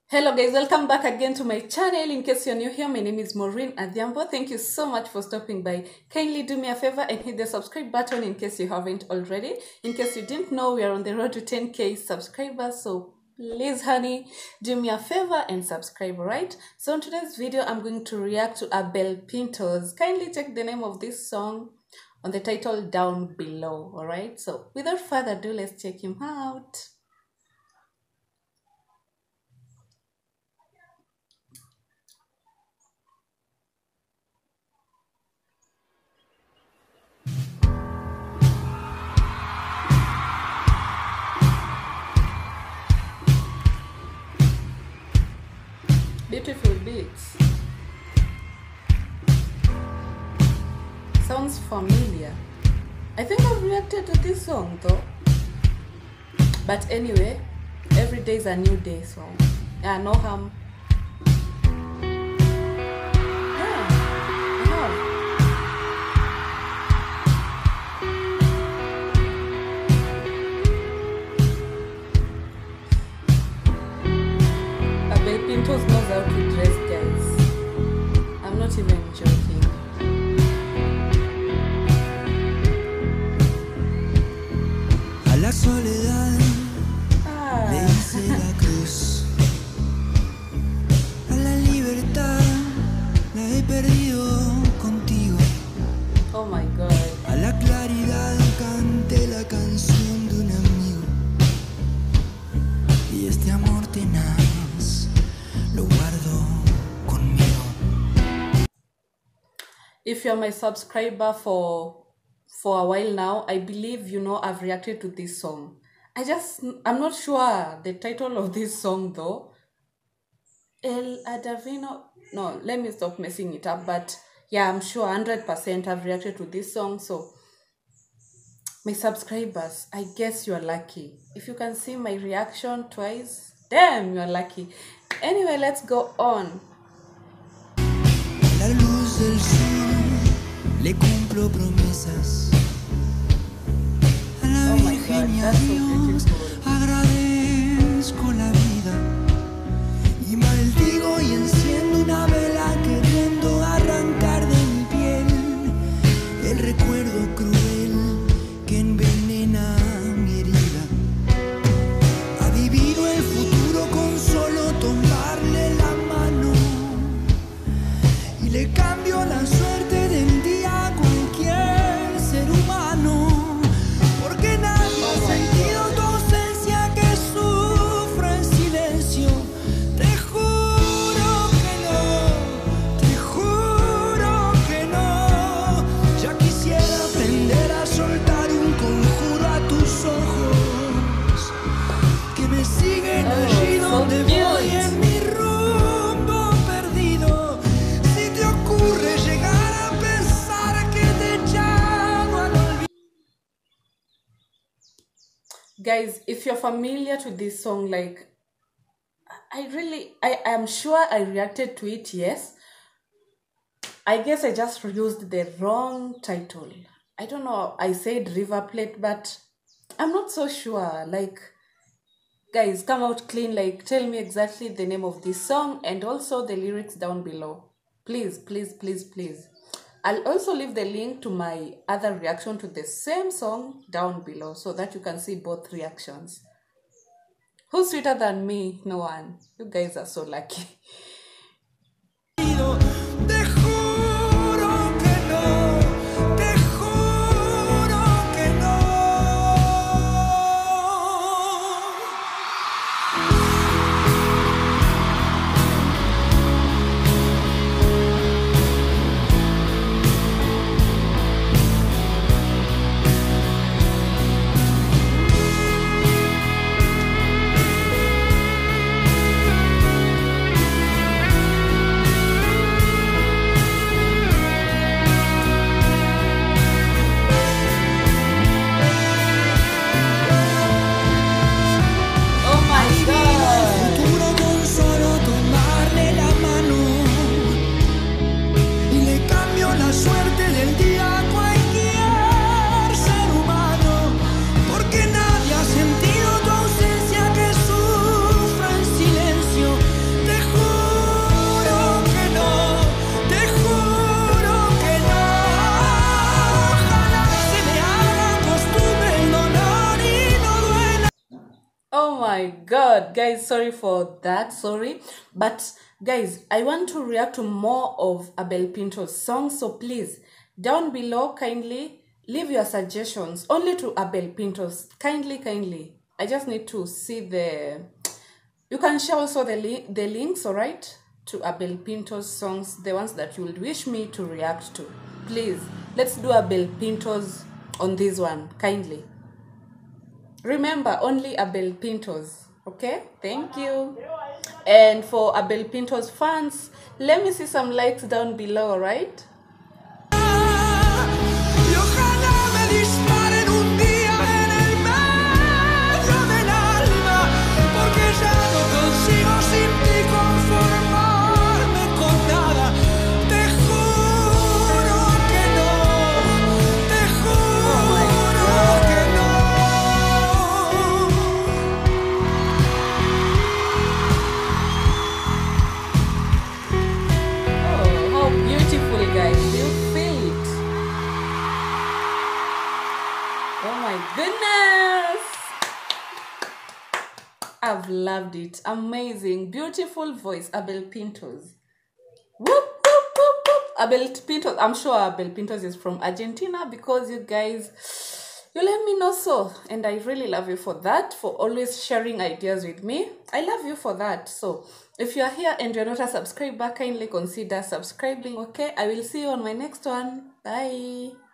Hello guys, welcome back again to my channel. In case you're new here, my name is Maureen Adhiambo. Thank you so much for stopping by. Kindly do me a favor and hit the subscribe button in case you haven't already. In case you didn't know, we are on the road to 10k subscribers, so please honey, do me a favor and subscribe, alright? So in today's video, I'm going to react to Abel Pintos. Kindly check the name of this song on the title down below, alright? So without further ado, let's check him out. Beautiful beats. Sounds familiar. I think I've reacted to this song though. But anyway, every day is a new day, so yeah, no harm. Abel Pintos knows how to dress, guys. I'm not even joking. A la soledad le hice la cruz. A la libertad la he perdido contigo. Oh my God. A la claridad canté la canción de un amigo. Y este amor tenaz lo guardo conmigo. If you're my subscriber for a while now, I believe you know I've reacted to this song. I'm not sure the title of this song though. El Adavino. No, let me stop messing it up. But yeah, I'm sure 100% I've reacted to this song. So my subscribers, I guess you're lucky. If you can see my reaction twice, damn, you're lucky. Anyway, let's go on. La luz del sol le cumplo promesas. A la Virgen y a Dios agradezco la vida. Y maldigo y enciendo una vela queriendo arrancar de mi piel el recuerdo cruel que envenena mi herida. Adivino el futuro con solo tomarle la mano y le cambio la suerte del día a cualquier ser humano, porque nadie ha sentido tu ausencia que sufre en silencio. Te juro que no, ya quisiera aprender a soltar un conjuro a tus ojos que me siguen allí donde voy en mi rumbo perdido. Si te ocurre llegar a pensar que te llamo al olvido. Guys, if you're familiar to this song, like I am sure I reacted to it, yes. I guess I just used the wrong title. I don't know, I said River Plate, but I'm not so sure. Like, guys, come out clean, like tell me exactly the name of this song and also the lyrics down below. Please, please, please, please. I'll also leave the link to my other reaction to the same song down below so that you can see both reactions. Who's sweeter than me? No one. You guys are so lucky. Te juro que no, te juro que no. God, guys, sorry for that, sorry. But guys, I want to react to more of Abel Pinto's songs, so please, down below, kindly leave your suggestions only to Abel Pinto's. Kindly. I just need to see the... You can share also the links, all right, to Abel Pinto's songs, the ones that you would wish me to react to. Please, let's do Abel Pinto's on this one, kindly. Remember, only Abel Pinto's, okay? Thank you. And for Abel Pinto's fans, let me see some likes down below, all right? Y ojalá me disparen un día en el medio del alma, porque ya no consigo sin ti conformarme con nada. Te juro que no, te juro que no. Oh, how beautiful, guys. You feel it. Oh my goodness. I've loved it. Amazing. Beautiful voice, Abel Pinto's. Whoop, whoop, whoop, whoop. Abel Pinto's. I'm sure Abel Pinto's is from Argentina because you guys, you let me know so. And I really love you for that, for always sharing ideas with me. I love you for that. So if you are here and you're not a subscriber, kindly consider subscribing, okay? I will see you on my next one. Bye.